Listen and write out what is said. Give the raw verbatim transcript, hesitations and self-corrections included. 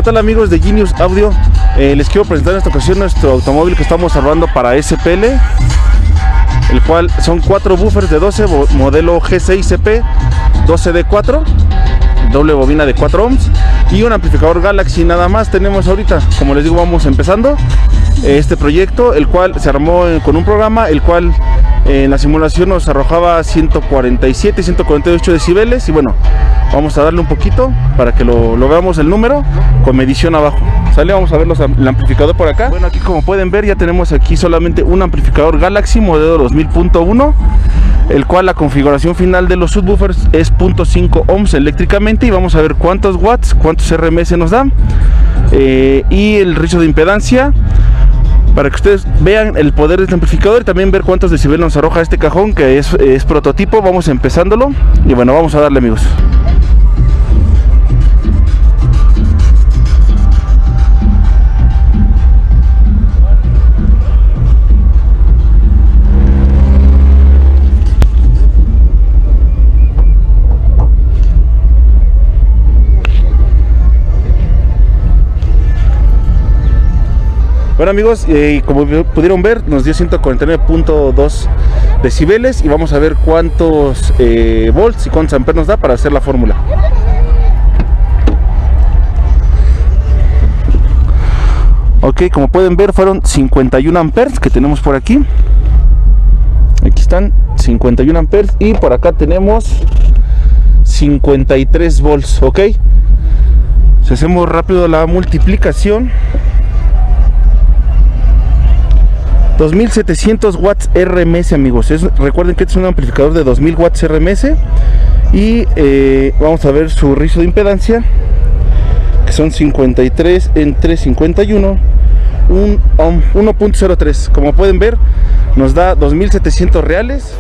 ¿Qué tal, amigos de Genius Audio? Eh, les quiero presentar en esta ocasión nuestro automóvil que estamos armando para S P L, el cual son cuatro buffers de doce, modelo G seis C P doce D cuatro, doble bobina de cuatro ohms y un amplificador Galaxy. Nada más tenemos ahorita. Como les digo, vamos empezando este proyecto, el cual se armó con un programa el cual en la simulación nos arrojaba ciento cuarenta y siete, ciento cuarenta y ocho decibeles. Y bueno, vamos a darle un poquito para que lo, lo veamos el número con medición abajo. Sale, vamos a ver los, el amplificador por acá. Bueno, aquí como pueden ver ya tenemos aquí solamente un amplificador Galaxy modelo dos mil punto uno, el cual la configuración final de los subwoofers es punto cinco ohms eléctricamente. Y vamos a ver cuántos watts, cuántos R M S nos dan, eh, y el ratio de impedancia, para que ustedes vean el poder de este amplificador y también ver cuántos decibeles nos arroja este cajón, que es, es prototipo. Vamos empezándolo y bueno, vamos a darle, amigos. Bueno, amigos, eh, como pudieron ver, nos dio ciento cuarenta y nueve punto dos decibeles y vamos a ver cuántos eh, volts y cuántos amperes nos da para hacer la fórmula. Ok, como pueden ver, fueron cincuenta y uno amperes que tenemos por aquí. Aquí están cincuenta y uno amperes y por acá tenemos cincuenta y tres volts. Ok, si hacemos rápido la multiplicación, dos mil setecientos watts R M S, amigos. Es, recuerden que este es un amplificador de dos mil watts R M S. Y eh, vamos a ver su ratio de impedancia, que son cincuenta y tres entre cincuenta y uno, un ohm, uno punto cero tres. Como pueden ver, nos da dos mil setecientos reales.